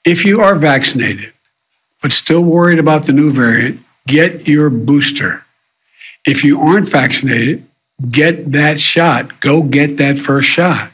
If you are vaccinated, but still worried about the new variant, get your booster. If you aren't vaccinated, get that shot. Go get that first shot.